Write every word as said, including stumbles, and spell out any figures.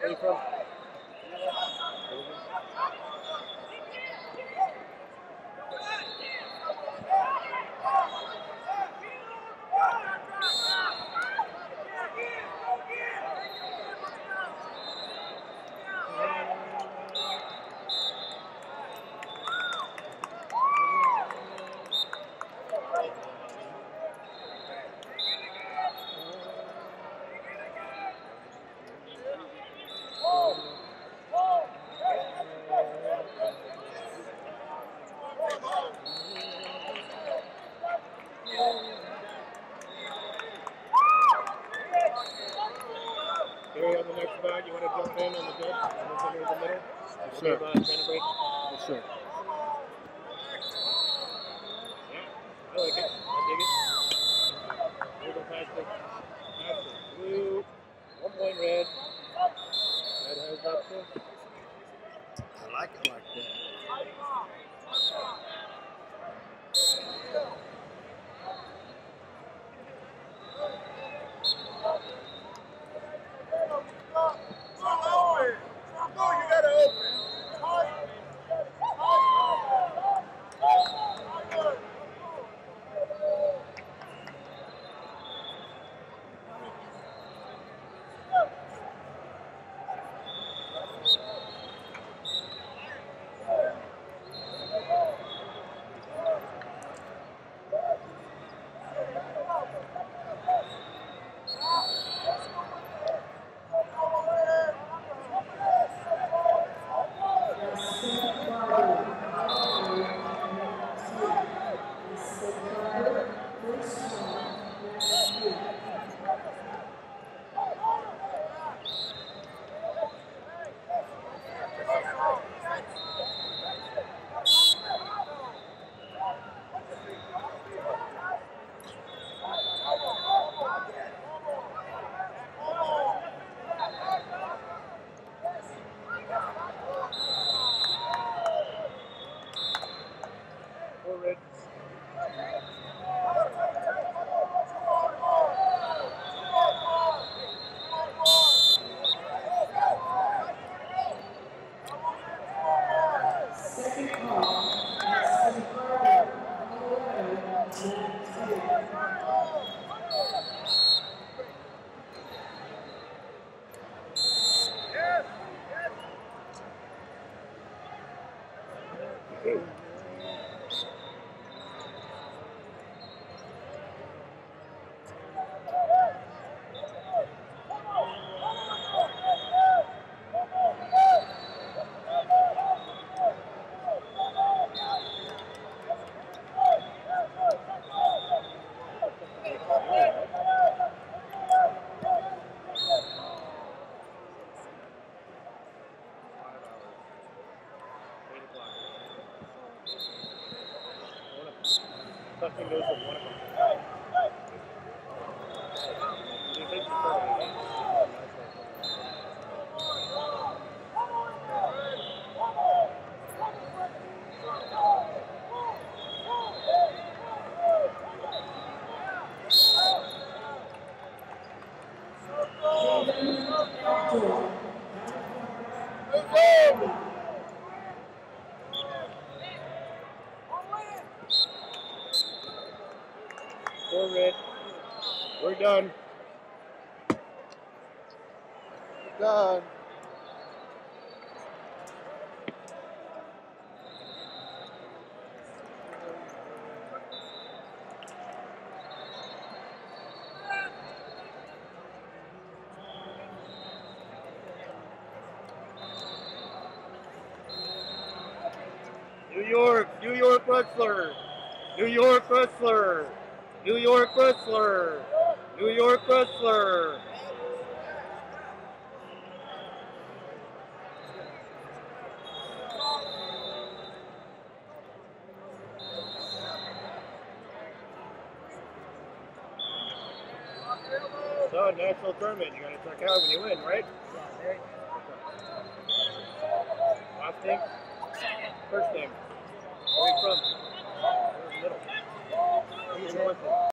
Where are you from? Gary, on the next bout, you want to jump in on the deck? And then somebody in the middle? Yes, sir. About trying to break? Yes, sir. Yeah, I like it. I dig it. Here goes Patrick. Patrick. Blue. One point red. Red has that too. I like it like that. Four red. Second call, Madison Carter, eleven, two. Something goes with one of them. Do you think you're going to Four red. We're done. We're done. New York, New York wrestler. New York wrestler. New York wrestler. New York wrestler. So, national tournament, you gotta check out when you win, right? Last name? First name. Where are you from? Middle. Where are you from?